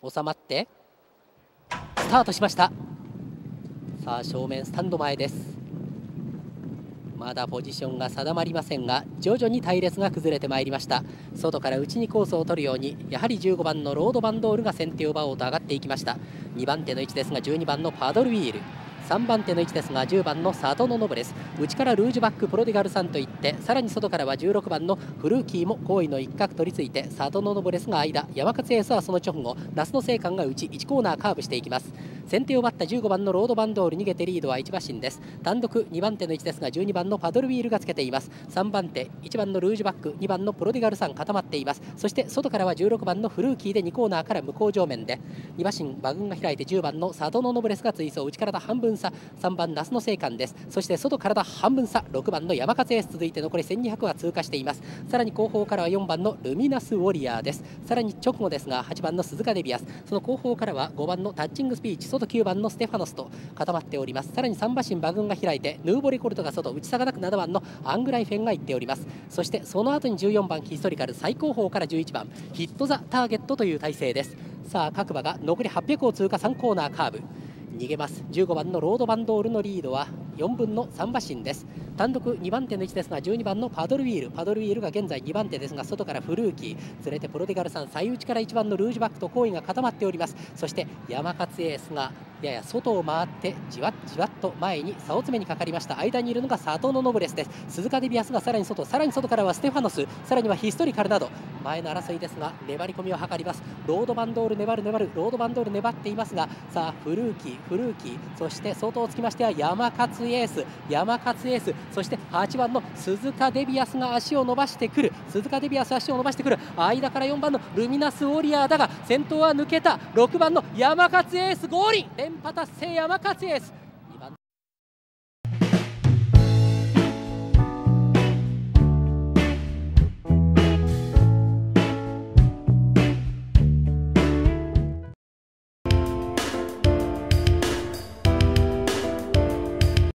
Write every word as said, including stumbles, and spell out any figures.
収まってスタートしました。さあ正面スタンド前です。まだポジションが定まりませんが、徐々に隊列が崩れてまいりました。外から内にコースを取るように、やはりじゅうごばんのロードバンドールが先手を奪おうと上がっていきました。にばん手の位置ですがじゅうにばんのパドルウィール、さんばん手の位置ですがじゅうばんのサドノノブレス、内からルージュバックプロディガルさんといって、さらに外からはじゅうろくばんのフルーキーも後位の一角取り付いて、サドノノブレスが間、山勝エースはその直後、那須の青函が内いちコーナーカーブしていきます。先手を奪ったじゅうごばんのロードバンドール、逃げてリードはいち馬身です。単独にばん手の位置ですがじゅうにばんのパドルウィールがつけています。さんばん手いちばんのルージュバック、にばんのプロディガルさん固まっています。そして外からはじゅうろくばんのフルーキーでにコーナーから向こう上面でに馬身馬群が開いてじゅうばんのサドノノブレスが追走、内から半分差さんばん那須の青函です。そして外から半分差ろくばんの山勝エース、続いて残りせんにひゃくが通過しています。さらに後方からはよんばんのルミナスウォリアーです。さらに直後ですがはちばんの鈴鹿デビアス、その後方からはごばんのタッチングスピーチ、外きゅうばんのステファノスと固まっております。さらにさん馬身馬群が開いてヌーボレコルトが外、内差がなくななばんのアングライフェンが行っております。そしてその後にじゅうよんばんヒストリカル、最後方からじゅういちばんヒットザターゲットという体勢です。さあ各馬が残りはっぴゃくを通過、さんコーナーカーブ逃げます。じゅうごばんのロードバンドールのリードはよんぶんのさん馬身です。単独にばん手の位置ですがじゅうにばんのパドルウィール、パドルウィールが現在にばん手ですが、外からフルーキー連れてプロディガルさん、最内からいちばんのルージュバックと後位が固まっております。そして山勝エースがやや外を回ってじわっじわっと前に差を詰めにかかりました。間にいるのがサトノノブレスです。鈴鹿デビアスがさらに外、さらに外からはステファノス、さらにはヒストリカルなど前の争いですが粘り込みを図ります。ロードバンドール粘る粘るロードバンドール粘っていますが、さあフルーキーフルーキー、そして外をつきましては山勝エース山勝エース、そしてはちばんの鈴鹿デビアスが足を伸ばしてくる。鈴鹿デビアス足を伸ばしてくる。間からよんばんのルミナスウォリアーだが先頭は抜けた。ろくばんの山勝エースゴール、連覇達成山勝エース。